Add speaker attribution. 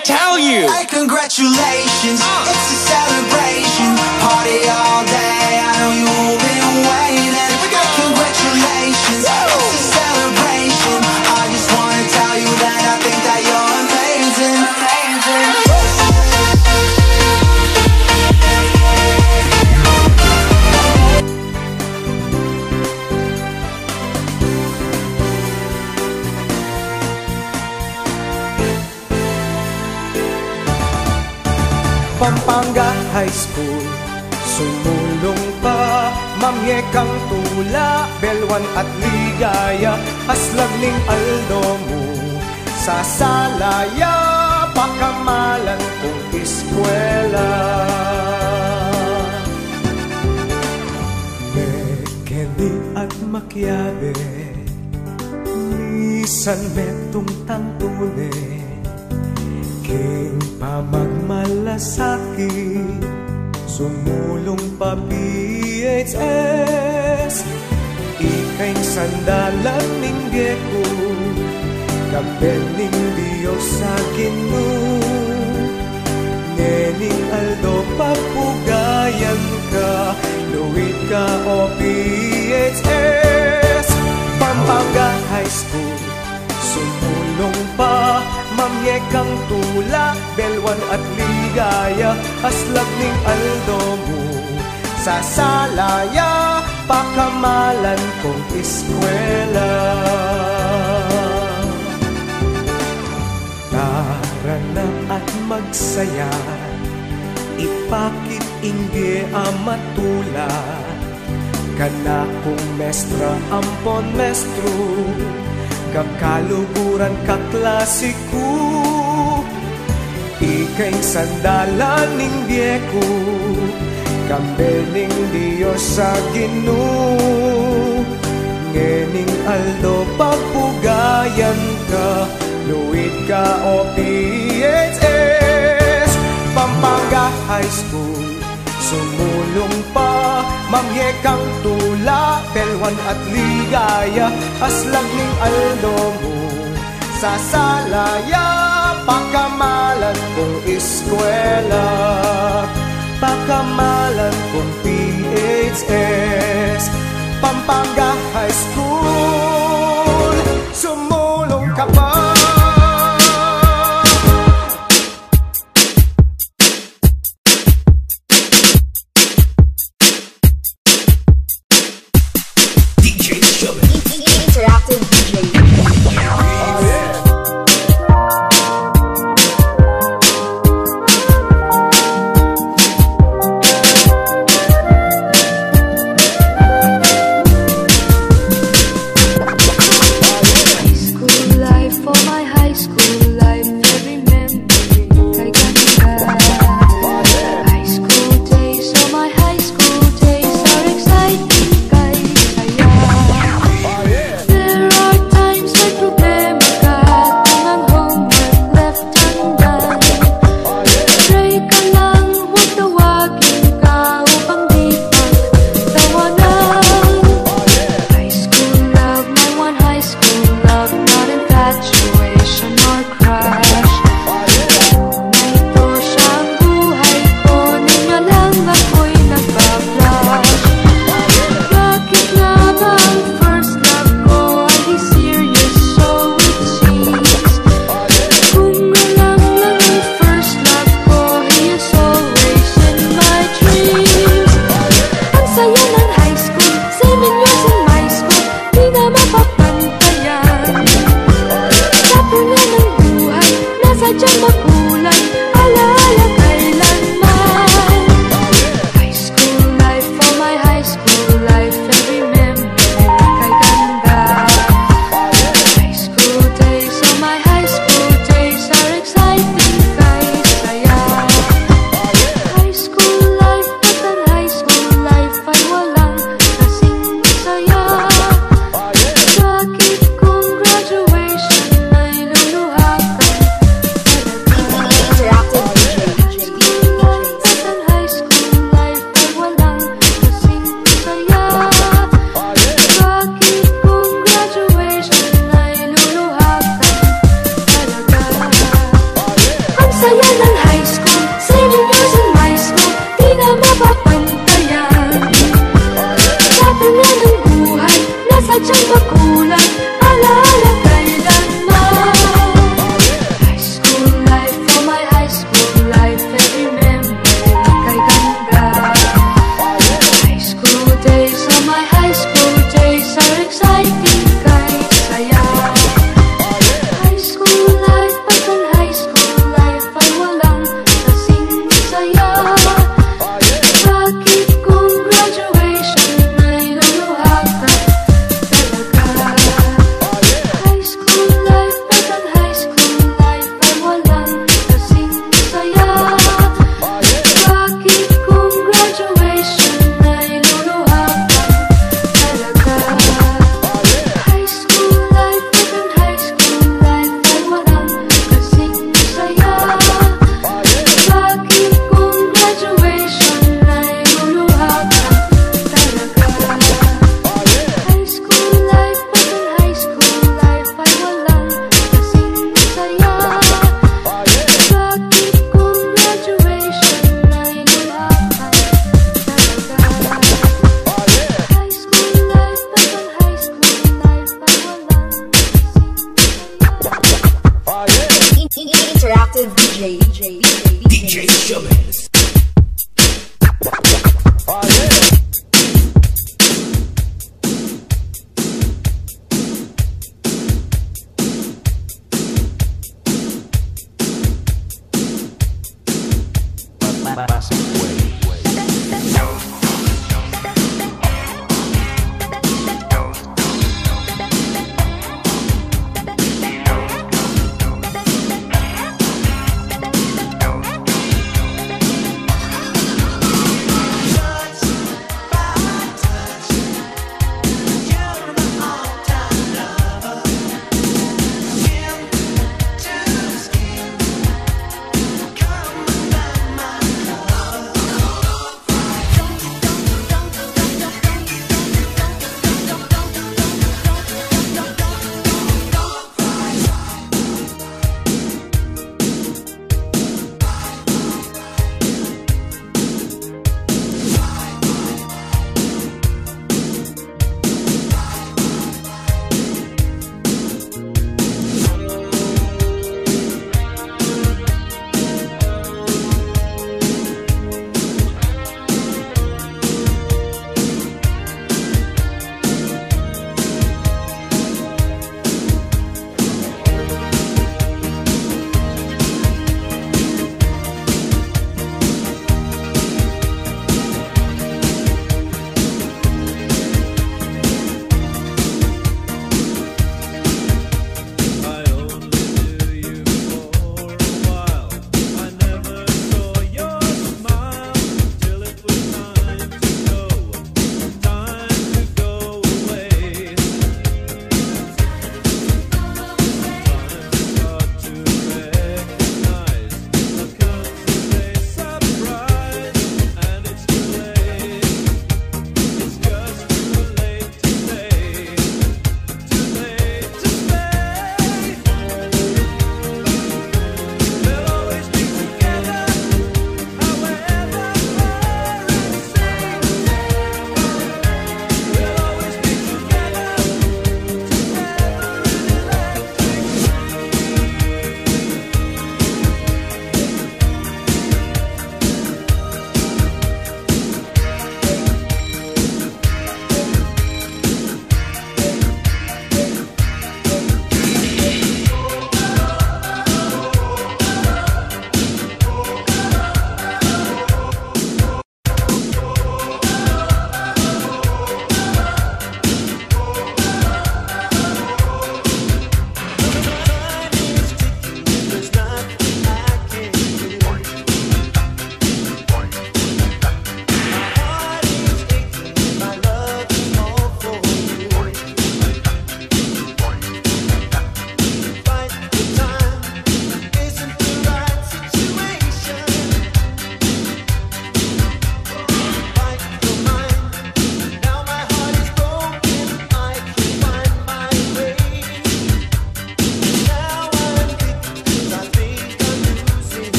Speaker 1: tell you.
Speaker 2: Hey, congratulations, it's a celebration. Party all day, I know you've been waiting. Hey, congratulations, it's a celebration. I just wanna tell you that I think that you're amazing, amazing.
Speaker 3: Pampanga High School, sumulong pa, mamyekang tula, belwan at ligaya, haslag ning aldo mo, sa salaya, pakamalan kong eskwela. Candy at makyabe, nisan metong tangtune, king pamagmalasaki, sumulong pa PHS, ikay sandalan ning geko, kabel ning Diyos sa Ginu, nening Aldo papugayan ka, luwid ka o PHS. Pampanga High School, sumulong pa, mamyekang tula, belwan at ligaya, haslag ning aldo mo, sa salaya, pakamalan kong eskwela. Tara na at magsaya, ipakit ingge amatula, kana kong mestra ampon mestro, kakaluguran kaklasiko, ikay sandalan ning biyeko, kambeling Diyos sa Ginu, ngening Aldo pagpugayan ka, luwid ka o PHS. Pampanga High School, sumulong pa, mamyekang tula, belwan at ligaya, haslag ning aldo mo, sa salaya, pakamalan kong eskwela, pakamalan kong PHS. Pampanga High School,